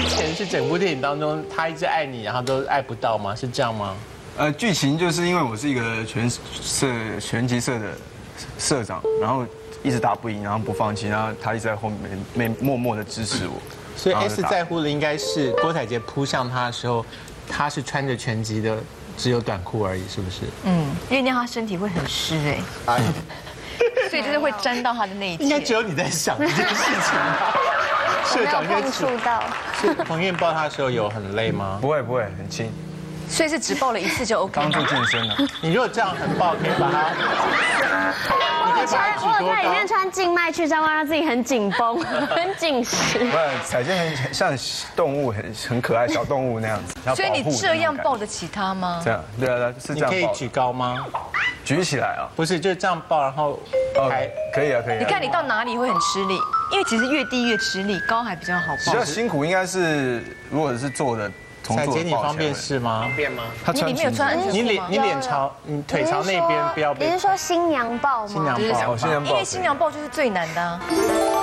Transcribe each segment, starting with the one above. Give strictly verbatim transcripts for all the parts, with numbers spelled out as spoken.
前是整部电影当中他一直爱你，然后都爱不到吗？是这样吗？ 呃，剧情就是因为我是一个拳社拳击社的社长，然后一直打不赢，然后不放弃，然后他一直在后面没默默的支持我。 所以 S 在乎的应该是郭采洁扑向他的时候，他是穿着拳击的，只有短裤而已，是不是？ 嗯，因为那样他身体会很湿哎， 哎， 所以就是会沾到他的那一应该只切。 有你在想这件事情吧？社没有长应该碰触到。 是彭晏抱他的时候有很累吗？ 不会不会，很轻， 所以是只抱了一次就 OK 刚做吗？ 健身了。 你如果这样很抱，可以把他，你可以把他举多我有在里面高？ 穿静脉曲张，让自己很紧绷、很紧实。 不然彩健很像动物，很很可爱小动物那样子。要所以你保护的这样那种感觉抱得起他吗？ 这样，对啊对啊，是这样抱的。 你可以举高吗？ 举起来啊。 不是，就是这样抱，然后哦还， 可以啊可以啊。 你看你到哪里会很吃力，因为其实越低越吃力，高还比较好抱比较。辛苦应该是，如果是做的从采洁做的抱起来你方便是吗？ 方便吗？ 他穿你里面有穿安全裤吗？ 你脸你脸朝你腿朝那边，不要你被是说新娘抱吗？ 新娘抱哦，新娘抱因为新娘抱就是最难的啊。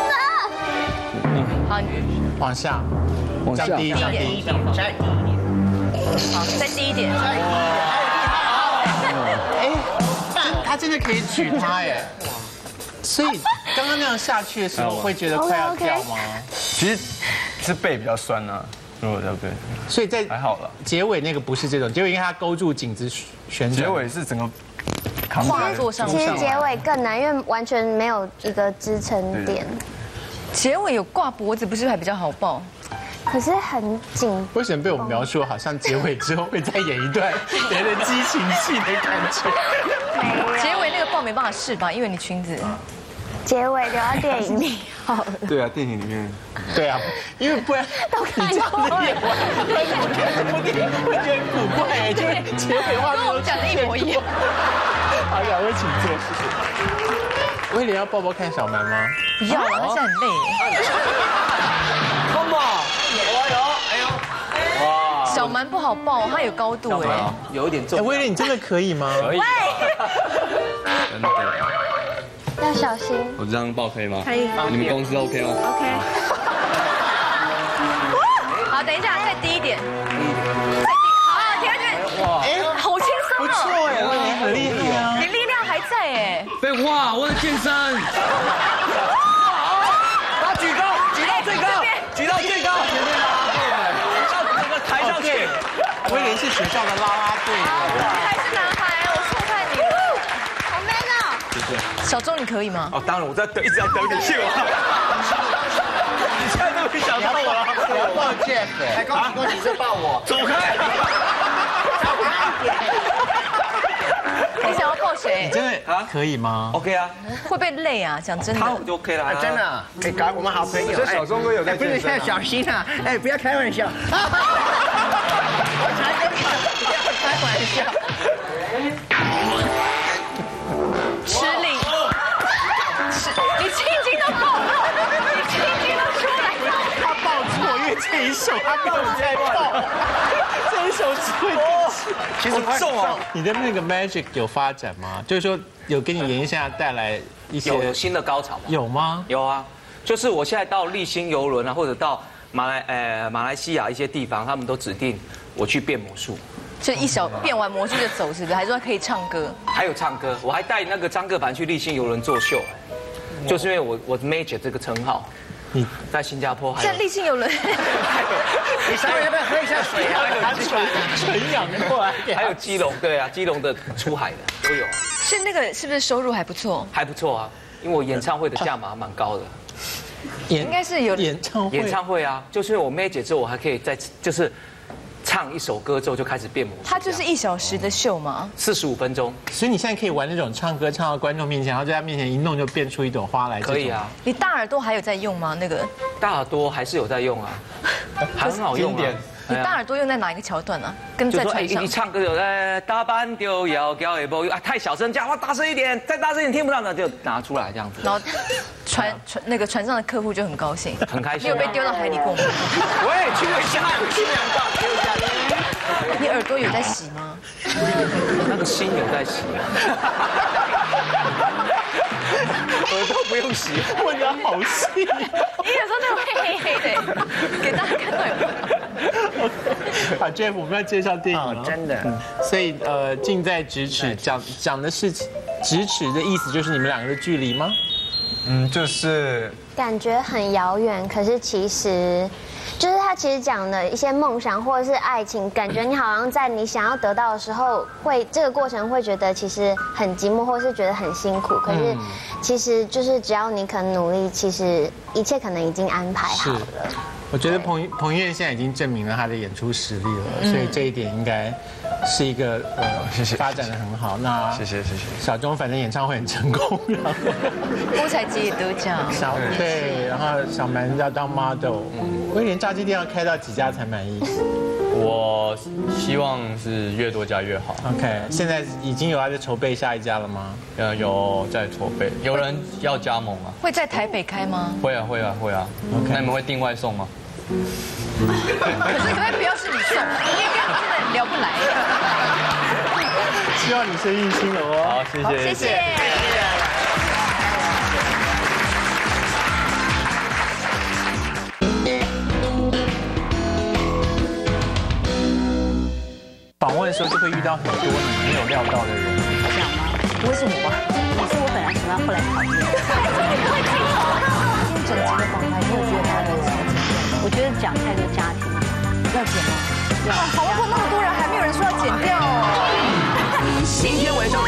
好，你往下， 往下降低降低。 再低一点，再低一点。 好，再低一点。 哎，他真的可以举他哎。所以刚刚那样下去的时候，会觉得快要掉吗？ 其实是背比较酸啊，如果要背， 所以在还好了。 结尾那个不是这种，结尾因为他勾住颈子旋转。 结尾是整个扛起来， 跨坐上其实去。 结尾更难，因为完全没有一个支撑点， 结尾有挂脖子，不是还比较好抱？ 可是很紧。 为什么被我们描述好像结尾之后会再演一段别的激情戏的感觉？ 结尾那个抱没办法试吧，因为你裙子。 结尾留到电影里好了。 对啊，电影里面对啊，因为不然你这样子演完，我会觉得很古怪哎，就是结尾画面都跟我们讲的一模一样。 好，两位请坐，谢谢。威廉要抱抱看小蛮吗？ 不要了，他现在很累。 Come on，有有，哎呦，哇， 小蛮不好抱，他有高度哎。 哎， 有一点重。 威廉，你真的可以吗？ 可以。真的。 要小心。 我这样抱可以吗？ 可以。 你们公司 OK 吗 OK。 好，等一下，再低一点。再低，好，停下去。哇，哎，好轻松不错哎，威廉很厉害啊。 你力量还在哎。 废话，我在健身。 把举高，举到最高，举到最高，到整个抬上去。 威廉是学校的啦啦队。 你还是男孩，我错看你了。好 man 哦。小周，你可以吗？ 哦，当然，我在等，一直在等你秀啊。你现在都没想到我了。 我要抱 Jeff 哎。 恭喜恭喜，这抱我。走开。 你想要抱谁？ 真的啊可以吗？ OK 啊， 会不会累啊？讲真的。 他就 OK 了， 真的，可以搞我们好朋友。 这小钟哥有在不是， 健身现在小心啊！哎，不要开玩笑。我才跟你讲，不要开玩笑。 吃力，吃，你青筋都爆了，你青筋都出来了。 他抱错，因为这一手他没有在抱，这一手只会电视。 其实重哦。 你的那个 magic 有发展吗？就是说有给你演艺生涯带来一些有有新的高潮吗？ 有吗？ 有啊，就是我现在到立新游轮啊，或者到马来呃马来西亚一些地方，他们都指定我去变魔术， 就一小变完魔术就走，是不是？还说可以唱歌？ 还有唱歌，我还带那个张克凡去立新游轮做秀，就是因为我我 Major 这个称号， 你在新加坡还现在有立信有人， 你稍微要不要喝一下水啊？ 他纯纯养过来， 还有基隆，对啊，基隆的出海的都有啊， 是那个是不是收入还不错？ 还不错啊，因为我演唱会的价码蛮高的。 演应该是有演唱会， 演唱会啊，就是因为我妹姐之后，我还可以再就是唱一首歌之后就开始变魔术。 它就是一小时的秀嘛。 四十五分钟， 所以你现在可以玩那种唱歌唱到观众面前，然后在他面前一弄就变出一朵花来。 可以啊。 你大耳朵还有在用吗？那个大耳朵还是有在用啊，还很好用啊。 你大耳朵用在哪一个桥段啊？跟在船上就说哎，一。唱歌有呃大班丢摇摇也不啊，太小声，讲话大声一点，再大声一点听不到呢，就拿出来这样子。 然后船船那个船上的客户就很高兴， 很开心啊你有被丢到海里过吗？ 喂，去个下，去两道，丢下去。 你耳朵有在洗吗？ 那个心有在洗啊，耳朵不用洗。 问得好细。 你有时候那个黑黑黑的，给大家看到有没有？ 小 Jeff， 我们要介绍电影了， 真的。 所以呃，近在咫尺，讲讲的是咫尺的意思就是你们两个的距离吗？ 嗯，就是感觉很遥远，可是其实。就是他其实讲的一些梦想或者是爱情，感觉你好像在你想要得到的时候，会这个过程会觉得其实很寂寞，或是觉得很辛苦。可是其实就是只要你肯努力，其实一切可能已经安排好了。 我觉得彭彭于晏现在已经证明了他的演出实力了，所以这一点应该是一个呃， 谢谢发展的很好。那谢谢谢谢。 小钟反正演唱会很成功，然后郭采洁也得奖， 小对，然后小蛮要当 model， 威廉炸鸡店要开到几家才满意？ 我希望是越多家越好。 OK， 现在已经有在筹备下一家了吗？ 呃，有在筹备，有人要加盟啊？ 会在台北开吗？ 会啊会啊会啊。OK， 那你们会订外送吗？ 可是可不可以不要是你送，因为这样真的聊不来。 希望你生意兴隆哦。 好，谢谢。 谢谢。 访问的时候就会遇到很多你没有料到的人。 这样吗？不会是我吧？是我本来喜欢，后来讨厌。今天整集的访谈，你有觉得大家有什么？我觉得讲太多家庭，要剪吗？ 啊，好过那么多人，还没有人说要剪掉哦。 明天晚上。